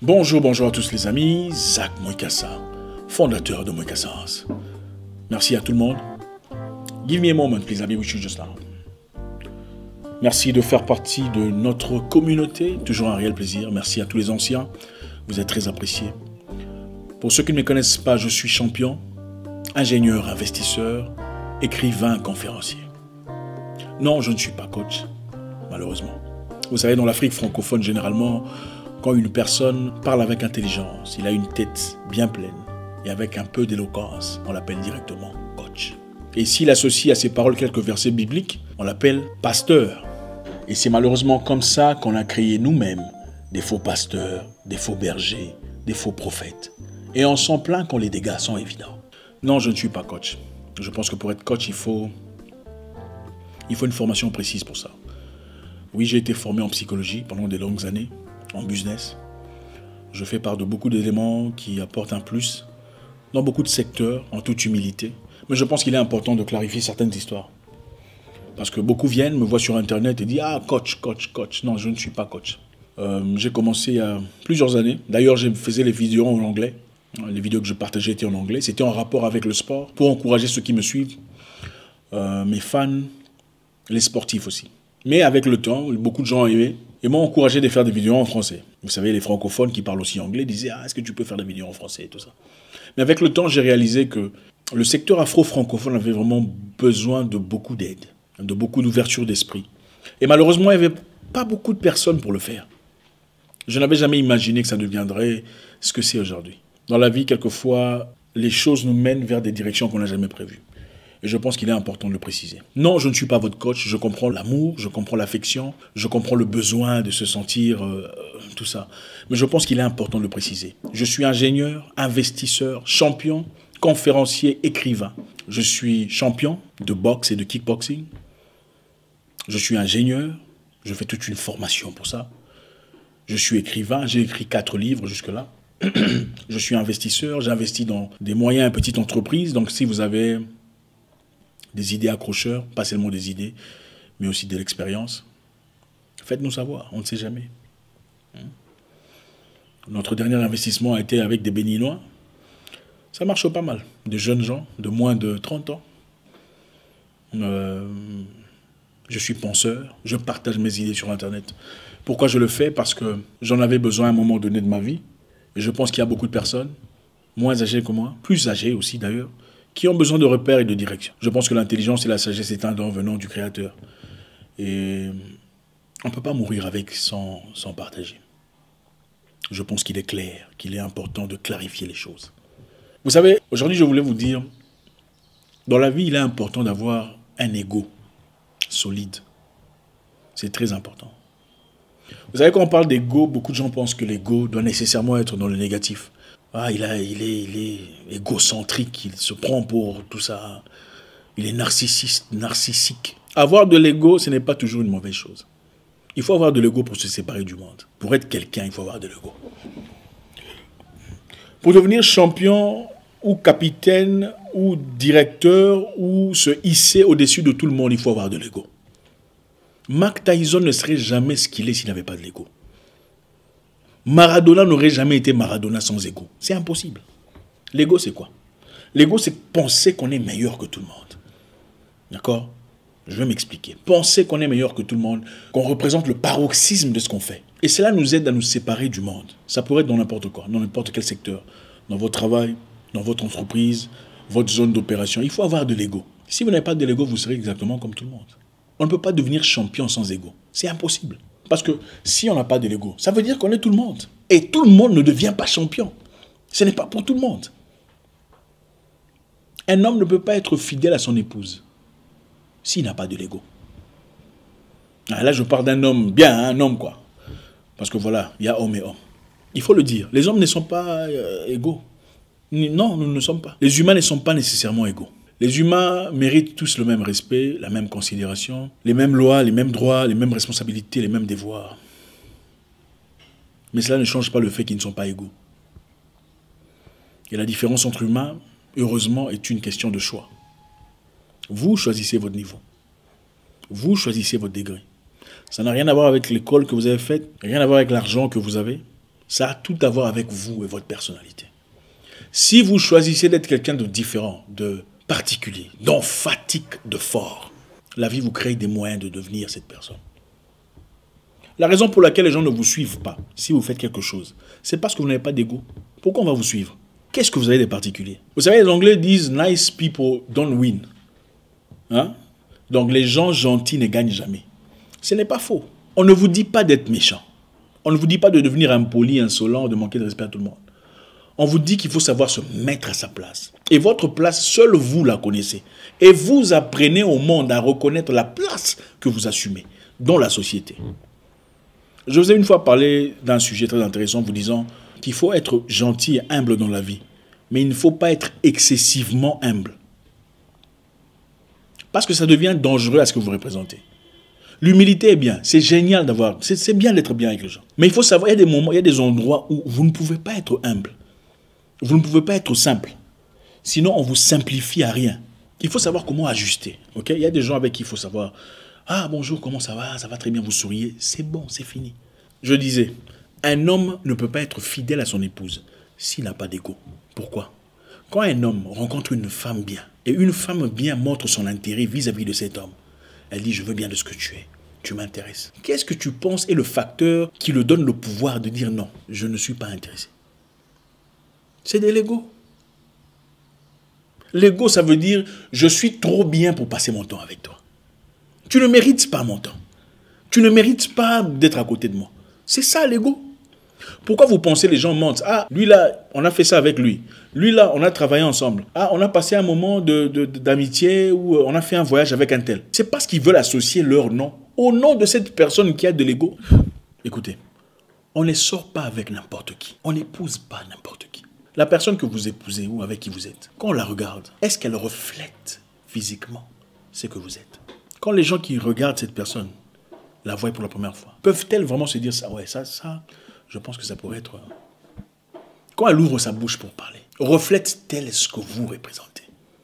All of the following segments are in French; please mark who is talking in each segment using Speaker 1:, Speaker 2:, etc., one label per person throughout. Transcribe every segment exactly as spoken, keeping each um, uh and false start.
Speaker 1: Bonjour, bonjour à tous les amis, Zach Moikassa, fondateur de Moikassa. Merci à tout le monde. Give me a moment, please, I'll be with you just now. Merci de faire partie de notre communauté, toujours un réel plaisir. Merci à tous les anciens, vous êtes très appréciés. Pour ceux qui ne me connaissent pas, je suis champion, ingénieur, investisseur, écrivain, conférencier. Non, je ne suis pas coach, malheureusement. Vous savez, dans l'Afrique francophone, généralement, quand une personne parle avec intelligence, il a une tête bien pleine et avec un peu d'éloquence, on l'appelle directement coach. Et s'il associe à ses paroles quelques versets bibliques, on l'appelle pasteur. Et c'est malheureusement comme ça qu'on a créé nous-mêmes des faux pasteurs, des faux bergers, des faux prophètes. Et on s'en plaint quand les dégâts sont évidents. Non, je ne suis pas coach. Je pense que pour être coach, il faut, il faut une formation précise pour ça. Oui, j'ai été formé en psychologie pendant des longues années, en business. Je fais part de beaucoup d'éléments qui apportent un plus dans beaucoup de secteurs, en toute humilité. Mais je pense qu'il est important de clarifier certaines histoires. Parce que beaucoup viennent, me voient sur Internet et disent « Ah, coach, coach, coach ». Non, je ne suis pas coach. Euh, j'ai commencé il y a plusieurs années. D'ailleurs, je faisais les vidéos en anglais. Les vidéos que je partageais étaient en anglais. C'était en rapport avec le sport, pour encourager ceux qui me suivent, euh, mes fans, les sportifs aussi. Mais avec le temps, beaucoup de gens ont aimé et m'ont encouragé de faire des vidéos en français. Vous savez, les francophones qui parlent aussi anglais disaient « Ah, est-ce que tu peux faire des vidéos en français ?» et tout ça. Mais avec le temps, j'ai réalisé que le secteur afro-francophone avait vraiment besoin de beaucoup d'aide, de beaucoup d'ouverture d'esprit. Et malheureusement, il n'y avait pas beaucoup de personnes pour le faire. Je n'avais jamais imaginé que ça deviendrait ce que c'est aujourd'hui. Dans la vie, quelquefois, les choses nous mènent vers des directions qu'on n'a jamais prévues. Et je pense qu'il est important de le préciser. Non, je ne suis pas votre coach, je comprends l'amour, je comprends l'affection, je comprends le besoin de se sentir, euh, tout ça. Mais je pense qu'il est important de le préciser. Je suis ingénieur, investisseur, champion, conférencier, écrivain. Je suis champion de boxe et de kickboxing. Je suis ingénieur, je fais toute une formation pour ça. Je suis écrivain, j'ai écrit quatre livres jusque-là. Je suis investisseur, j'investis dans des moyennes et petites entreprises. Donc si vous avez des idées accrocheurs, pas seulement des idées, mais aussi de l'expérience, faites-nous savoir, on ne sait jamais. Notre dernier investissement a été avec des Béninois. Ça marche pas mal. Des jeunes gens de moins de trente ans. Euh, je suis penseur, je partage mes idées sur Internet. Pourquoi je le fais? Parce que j'en avais besoin à un moment donné de ma vie. Et je pense qu'il y a beaucoup de personnes, moins âgées que moi, plus âgées aussi d'ailleurs, qui ont besoin de repères et de direction. Je pense que l'intelligence et la sagesse est un don venant du Créateur. Et on ne peut pas mourir avec sans, sans partager. Je pense qu'il est clair, qu'il est important de clarifier les choses. Vous savez, aujourd'hui, je voulais vous dire, dans la vie, il est important d'avoir un ego solide. C'est très important. Vous savez, quand on parle d'ego, beaucoup de gens pensent que l'ego doit nécessairement être dans le négatif. Ah, il, a, il, est, il est égocentrique, il se prend pour tout ça. Il est narcissiste, narcissique. Avoir de l'ego, ce n'est pas toujours une mauvaise chose. Il faut avoir de l'ego pour se séparer du monde. Pour être quelqu'un, il faut avoir de l'ego. Pour devenir champion ou capitaine ou directeur ou se hisser au-dessus de tout le monde, il faut avoir de l'ego. Mike Tyson ne serait jamais ce qu'il est s'il n'avait pas de l'ego. Maradona n'aurait jamais été Maradona sans ego. C'est impossible. L'ego, c'est quoi? L'ego, c'est penser qu'on est meilleur que tout le monde. D'accord? Je vais m'expliquer. Penser qu'on est meilleur que tout le monde, qu'on représente le paroxysme de ce qu'on fait. Et cela nous aide à nous séparer du monde. Ça pourrait être dans n'importe quoi, dans n'importe quel secteur. Dans votre travail, dans votre entreprise, votre zone d'opération. Il faut avoir de l'ego. Si vous n'avez pas de l'ego, vous serez exactement comme tout le monde. On ne peut pas devenir champion sans ego. C'est impossible. Parce que si on n'a pas de l'ego, ça veut dire qu'on est tout le monde. Et tout le monde ne devient pas champion. Ce n'est pas pour tout le monde. Un homme ne peut pas être fidèle à son épouse s'il n'a pas de l'ego. Ah, là, je parle d'un homme bien, un homme quoi. Parce que voilà, il y a homme et homme. Il faut le dire. Les hommes ne sont pas euh, égaux. Non, nous ne sommes pas. Les humains ne sont pas nécessairement égaux. Les humains méritent tous le même respect, la même considération, les mêmes lois, les mêmes droits, les mêmes responsabilités, les mêmes devoirs. Mais cela ne change pas le fait qu'ils ne sont pas égaux. Et la différence entre humains, heureusement, est une question de choix. Vous choisissez votre niveau. Vous choisissez votre degré. Ça n'a rien à voir avec l'école que vous avez faite, rien à voir avec l'argent que vous avez. Ça a tout à voir avec vous et votre personnalité. Si vous choisissez d'être quelqu'un de différent, de particulier, d'emphatique, de fort, la vie vous crée des moyens de devenir cette personne. La raison pour laquelle les gens ne vous suivent pas, si vous faites quelque chose, c'est parce que vous n'avez pas d'ego. Pourquoi on va vous suivre? Qu'est-ce que vous avez de particulier? Vous savez, les Anglais disent « nice people don't win ». Hein? Donc les gens gentils ne gagnent jamais. Ce n'est pas faux. On ne vous dit pas d'être méchant. On ne vous dit pas de devenir impoli, insolent, de manquer de respect à tout le monde. On vous dit qu'il faut savoir se mettre à sa place. Et votre place, seul vous la connaissez. Et vous apprenez au monde à reconnaître la place que vous assumez dans la société. Je vous ai une fois parlé d'un sujet très intéressant, vous disant qu'il faut être gentil et humble dans la vie. Mais il ne faut pas être excessivement humble. Parce que ça devient dangereux à ce que vous représentez. L'humilité est bien, c'est génial d'avoir, c'est bien d'être bien avec les gens. Mais il faut savoir, il y a des moments, il y a des endroits où vous ne pouvez pas être humble. Vous ne pouvez pas être simple. Sinon, on vous simplifie à rien. Il faut savoir comment ajuster. Okay? Il y a des gens avec qui il faut savoir, ah bonjour, comment ça va? Ça va très bien, vous souriez. C'est bon, c'est fini. Je disais, un homme ne peut pas être fidèle à son épouse s'il n'a pas d'ego. Pourquoi? Quand un homme rencontre une femme bien, et une femme bien montre son intérêt vis-à-vis de cet homme, elle dit, je veux bien de ce que tu es, tu m'intéresses. Qu'est-ce que tu penses est le facteur qui lui donne le pouvoir de dire non, je ne suis pas intéressé? C'est de l'ego. L'ego, ça veut dire, je suis trop bien pour passer mon temps avec toi. Tu ne mérites pas mon temps. Tu ne mérites pas d'être à côté de moi. C'est ça l'ego. Pourquoi vous pensez les gens mentent? Ah, lui là, on a fait ça avec lui. Lui là, on a travaillé ensemble. Ah, on a passé un moment de, de, d'amitié ou on a fait un voyage avec un tel. C'est parce qu'ils veulent associer leur nom au nom de cette personne qui a de l'ego. Écoutez, on ne sort pas avec n'importe qui. On n'épouse pas n'importe qui. La personne que vous épousez ou avec qui vous êtes, quand on la regarde, est-ce qu'elle reflète physiquement ce que vous êtes? Quand les gens qui regardent cette personne la voient pour la première fois, peuvent-elles vraiment se dire ça? Ouais, ça, ça... Je pense que ça pourrait être... Quand elle ouvre sa bouche pour parler, reflète-t-elle ce que vous représentez?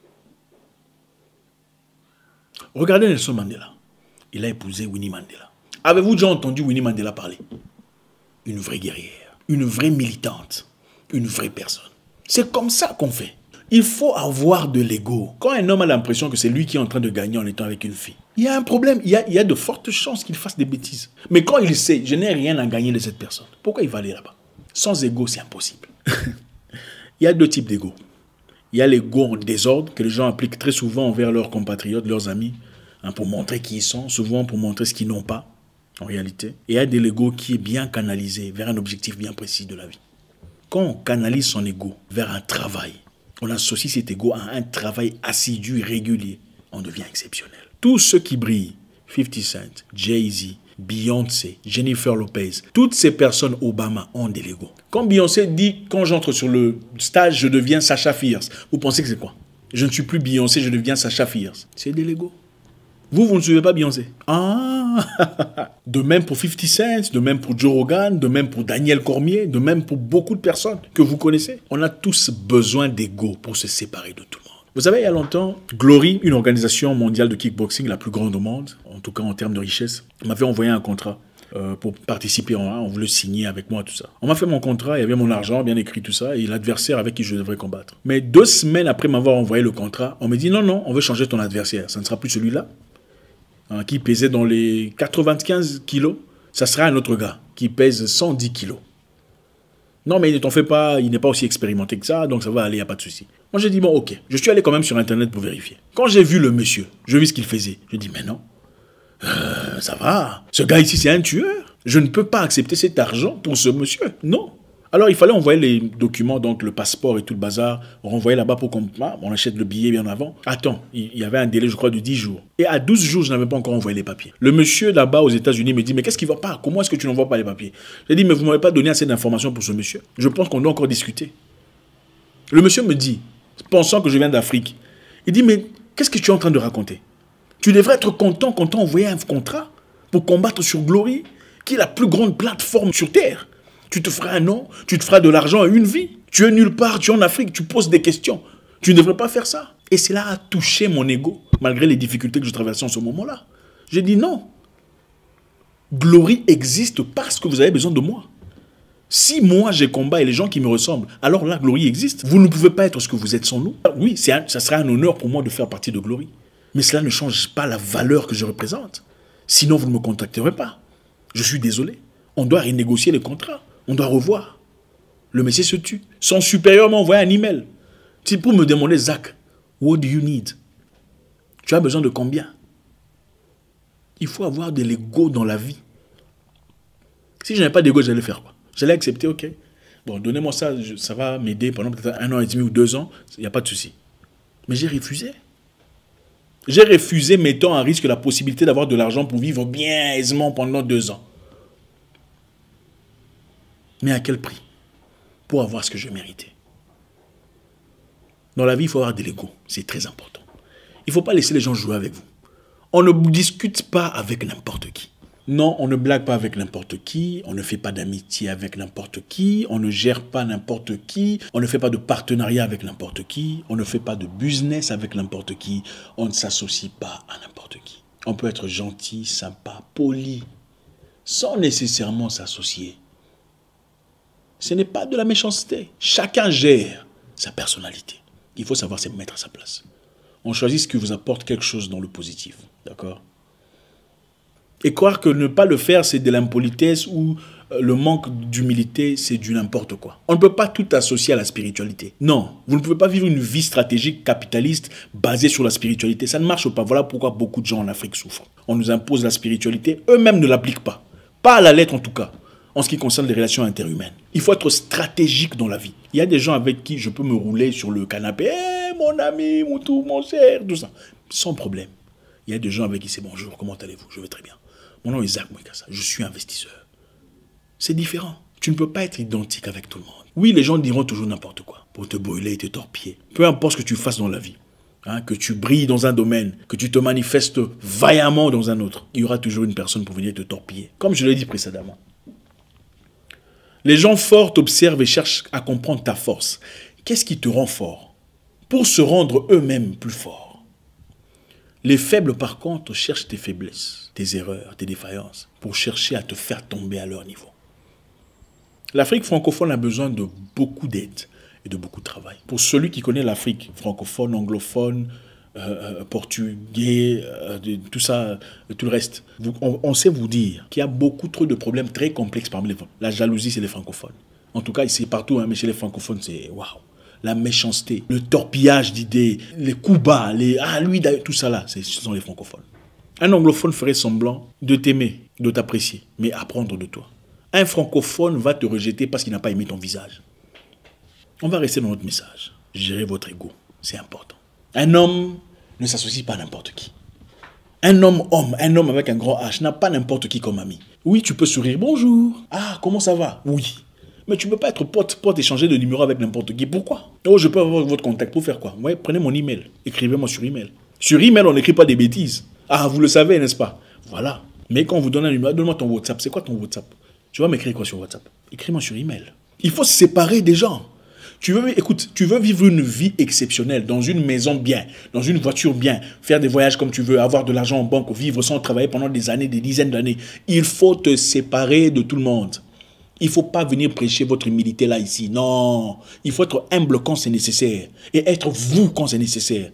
Speaker 1: Regardez Nelson Mandela. Il a épousé Winnie Mandela. Avez-vous déjà entendu Winnie Mandela parler? Une vraie guerrière, une vraie militante, une vraie personne. C'est comme ça qu'on fait. Il faut avoir de l'ego. Quand un homme a l'impression que c'est lui qui est en train de gagner en étant avec une fille, il y a un problème. Il y a, il y a de fortes chances qu'il fasse des bêtises. Mais quand il sait, je n'ai rien à gagner de cette personne, pourquoi il va aller là-bas? Sans ego, c'est impossible. Il y a deux types d'ego. Il y a l'ego en désordre que les gens appliquent très souvent envers leurs compatriotes, leurs amis, hein, pour montrer qui ils sont, souvent pour montrer ce qu'ils n'ont pas, en réalité. Et il y a de l'ego qui est bien canalisé vers un objectif bien précis de la vie. Quand on canalise son ego vers un travail, on associe cet ego à un travail assidu et régulier, on devient exceptionnel. Tous ceux qui brillent, fifty cent, Jay-Z, Beyoncé, Jennifer Lopez, toutes ces personnes Obama ont de l'ego. Quand Beyoncé dit, quand j'entre sur le stage, je deviens Sasha Fierce, vous pensez que c'est quoi? Je ne suis plus Beyoncé, je deviens Sasha Fierce. C'est de l'ego. Vous, vous ne suivez pas Beyoncé. Ah. De même pour fifty cent, de même pour Joe Rogan, de même pour Daniel Cormier, de même pour beaucoup de personnes que vous connaissez. On a tous besoin d'ego pour se séparer de tout le monde. Vous savez, il y a longtemps, Glory, une organisation mondiale de kickboxing, la plus grande au monde, en tout cas en termes de richesse, m'avait envoyé un contrat euh, pour participer. En, on voulait signer avec moi, tout ça. On m'a fait mon contrat, il y avait mon argent, bien écrit, tout ça, et l'adversaire avec qui je devrais combattre. Mais deux semaines après m'avoir envoyé le contrat, on me dit non, non, on veut changer ton adversaire. Ça ne sera plus celui-là, hein, qui pesait dans les quatre-vingt-quinze kilos. Ça sera un autre gars qui pèse cent dix kilos. Non, mais ne t'en fais pas, il n'est pas aussi expérimenté que ça, donc ça va aller, il n'y a pas de souci. Moi, j'ai dit, bon, ok. Je suis allé quand même sur Internet pour vérifier. Quand j'ai vu le monsieur, je vis ce qu'il faisait. Je dis, mais non, euh, ça va. Ce gars ici, c'est un tueur. Je ne peux pas accepter cet argent pour ce monsieur. Non. Alors, il fallait envoyer les documents, donc le passeport et tout le bazar, renvoyer là-bas pour qu'on on achète le billet bien avant. Attends, il y avait un délai, je crois, de dix jours. Et à douze jours, je n'avais pas encore envoyé les papiers. Le monsieur là-bas aux États-Unis me dit, mais qu'est-ce qui ne va pas? Comment est-ce que tu n'envoies pas les papiers? J'ai dit, mais vous ne m'avez pas donné assez d'informations pour ce monsieur. Je pense qu'on doit encore discuter. Le monsieur me dit, pensant que je viens d'Afrique, il dit, mais qu'est-ce que tu es en train de raconter? Tu devrais être content quand on t'a envoyé un contrat pour combattre sur Glory, qui est la plus grande plateforme sur Terre. Tu te feras un nom, tu te feras de l'argent et une vie. Tu es nulle part, tu es en Afrique, tu poses des questions. Tu ne devrais pas faire ça. Et cela a touché mon ego, malgré les difficultés que je traversais en ce moment-là. J'ai dit non. Glory existe parce que vous avez besoin de moi. Si moi j'ai combat et les gens qui me ressemblent, alors là, Glory existe. Vous ne pouvez pas être ce que vous êtes sans nous. Oui, ça serait un honneur pour moi de faire partie de Glory. Mais cela ne change pas la valeur que je représente. Sinon, vous ne me contacterez pas. Je suis désolé. On doit renégocier les contrats. On doit revoir. Le monsieur se tue. Son supérieur m'a envoyé un email. C'est pour me demander, Zach, what do you need? Tu as besoin de combien? Il faut avoir de l'ego dans la vie. Si je n'avais pas d'ego, j'allais faire quoi? J'allais accepter, ok. Bon, donnez-moi ça, je, ça va m'aider pendant peut-être un an et demi ou deux ans. Il n'y a pas de souci. Mais j'ai refusé. J'ai refusé, mettant en risque la possibilité d'avoir de l'argent pour vivre bien aisément pendant deux ans. Mais à quel prix? Pour avoir ce que je méritais. Dans la vie, il faut avoir de l'ego. C'est très important. Il ne faut pas laisser les gens jouer avec vous. On ne discute pas avec n'importe qui. Non, on ne blague pas avec n'importe qui, on ne fait pas d'amitié avec n'importe qui, on ne gère pas n'importe qui, on ne fait pas de partenariat avec n'importe qui, on ne fait pas de business avec n'importe qui, on ne s'associe pas à n'importe qui. On peut être gentil, sympa, poli, sans nécessairement s'associer. Ce n'est pas de la méchanceté. Chacun gère sa personnalité. Il faut savoir se mettre à sa place. On choisit ce qui vous apporte quelque chose dans le positif. D'accord ? Et croire que ne pas le faire, c'est de l'impolitesse ou le manque d'humilité, c'est du n'importe quoi. On ne peut pas tout associer à la spiritualité. Non, vous ne pouvez pas vivre une vie stratégique capitaliste basée sur la spiritualité. Ça ne marche pas. Voilà pourquoi beaucoup de gens en Afrique souffrent. On nous impose la spiritualité, eux-mêmes ne l'appliquent pas. Pas à la lettre en tout cas, en ce qui concerne les relations interhumaines. Il faut être stratégique dans la vie. Il y a des gens avec qui je peux me rouler sur le canapé. Hey, mon ami, mon tout, mon cher, tout ça. Sans problème. Il y a des gens avec qui c'est bonjour, comment allez-vous? Je vais très bien. Mon nom est Zach Mwekassa, je suis investisseur. C'est différent. Tu ne peux pas être identique avec tout le monde. Oui, les gens diront toujours n'importe quoi pour te brûler et te torpiller. Peu importe ce que tu fasses dans la vie, hein, que tu brilles dans un domaine, que tu te manifestes vaillamment dans un autre, il y aura toujours une personne pour venir te torpiller. Comme je l'ai dit précédemment. Les gens forts t'observent et cherchent à comprendre ta force. Qu'est-ce qui te rend fort? Pour se rendre eux-mêmes plus forts. Les faibles, par contre, cherchent tes faiblesses, tes erreurs, tes défaillances, pour chercher à te faire tomber à leur niveau. L'Afrique francophone a besoin de beaucoup d'aide et de beaucoup de travail. Pour celui qui connaît l'Afrique francophone, anglophone, euh, portugais, euh, de, tout ça, euh, tout le reste, vous, on, on sait vous dire qu'il y a beaucoup trop de problèmes très complexes parmi les francophones. La jalousie, c'est les francophones. En tout cas, ici, partout, hein, mais chez les francophones, c'est waouh. La méchanceté, le torpillage d'idées, les coups bas, les ah lui, tout ça là, ce sont les francophones. Un anglophone ferait semblant de t'aimer, de t'apprécier, mais apprendre de toi. Un francophone va te rejeter parce qu'il n'a pas aimé ton visage. On va rester dans notre message. Gérez votre ego, c'est important. Un homme ne s'associe pas à n'importe qui. Un homme homme, un homme avec un grand H n'a pas n'importe qui comme ami. Oui, tu peux sourire, bonjour. Ah, comment ça va? Oui. Mais tu ne peux pas être pote, pote, échanger de numéro avec n'importe qui. Pourquoi? Oh, je peux avoir votre contact pour faire quoi? Ouais, prenez mon email. Écrivez-moi sur email. Sur email, on n'écrit pas des bêtises. Ah, vous le savez, n'est-ce pas? Voilà. Mais quand on vous donne un numéro, donne-moi ton WhatsApp. C'est quoi ton WhatsApp? Tu vas m'écrire quoi sur WhatsApp? Écris-moi sur email. Il faut se séparer des gens. Tu veux, écoute, tu veux vivre une vie exceptionnelle, dans une maison bien, dans une voiture bien, faire des voyages comme tu veux, avoir de l'argent en banque, vivre sans travailler pendant des années, des dizaines d'années. Il faut te séparer de tout le monde. Il ne faut pas venir prêcher votre humilité là, ici. Non. Il faut être humble quand c'est nécessaire. Et être vous quand c'est nécessaire.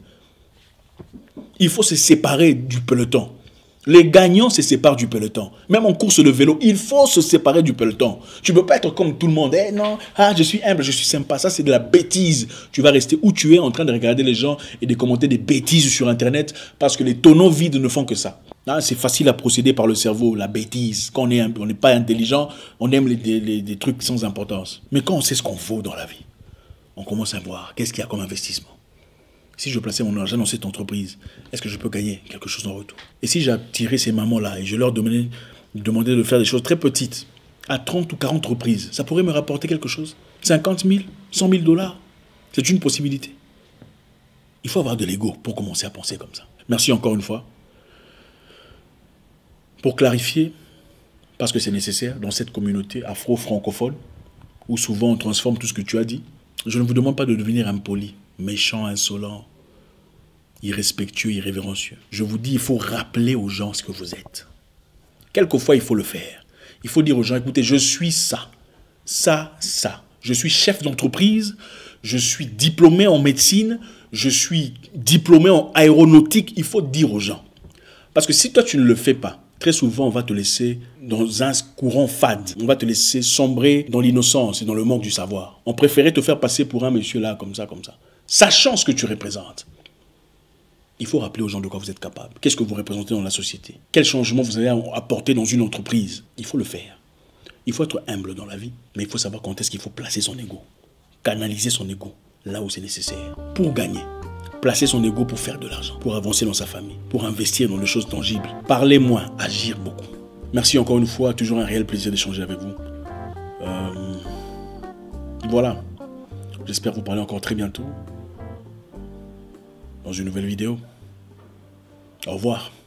Speaker 1: Il faut se séparer du peloton. Les gagnants se séparent du peloton. Même en course de vélo, il faut se séparer du peloton. Tu ne peux pas être comme tout le monde. Eh non, ah, je suis humble, je suis sympa. Ça, c'est de la bêtise. Tu vas rester où tu es en train de regarder les gens et de commenter des bêtises sur Internet parce que les tonneaux vides ne font que ça. Ah, c'est facile à procéder par le cerveau, la bêtise. Quand on n'est pas intelligent, on aime les, les, les trucs sans importance. Mais quand on sait ce qu'on vaut dans la vie, on commence à voir qu'est-ce qu'il y a comme investissement. Si je plaçais mon argent dans cette entreprise, est-ce que je peux gagner quelque chose en retour? Et si j'attirais ces mamans-là et je leur demandais, demandais de faire des choses très petites, à trente ou quarante reprises, ça pourrait me rapporter quelque chose? cinquante mille, cent mille dollars, c'est une possibilité. Il faut avoir de l'ego pour commencer à penser comme ça. Merci encore une fois. Pour clarifier, parce que c'est nécessaire dans cette communauté afro-francophone, où souvent on transforme tout ce que tu as dit, je ne vous demande pas de devenir impoli, méchant, insolent, irrespectueux, irrévérencieux. Je vous dis, il faut rappeler aux gens ce que vous êtes. Quelquefois, il faut le faire. Il faut dire aux gens, écoutez, je suis ça. ça, ça. Je suis chef d'entreprise, je suis diplômé en médecine, je suis diplômé en aéronautique. Il faut dire aux gens. Parce que si toi, tu ne le fais pas, très souvent, on va te laisser dans un courant fade. On va te laisser sombrer dans l'innocence et dans le manque du savoir. On préférait te faire passer pour un monsieur là, comme ça, comme ça. Sachant ce que tu représentes. Il faut rappeler aux gens de quoi vous êtes capable. Qu'est-ce que vous représentez dans la société? Quel changement vous allez apporter dans une entreprise? Il faut le faire. Il faut être humble dans la vie, mais il faut savoir quand est-ce qu'il faut placer son ego. Canaliser son ego là où c'est nécessaire. Pour gagner. Placer son ego pour faire de l'argent, pour avancer dans sa famille, pour investir dans des choses tangibles. Parler moins, agir beaucoup. Merci encore une fois, toujours un réel plaisir d'échanger avec vous. Euh, voilà. J'espère vous parler encore très bientôt dans une nouvelle vidéo. Au revoir.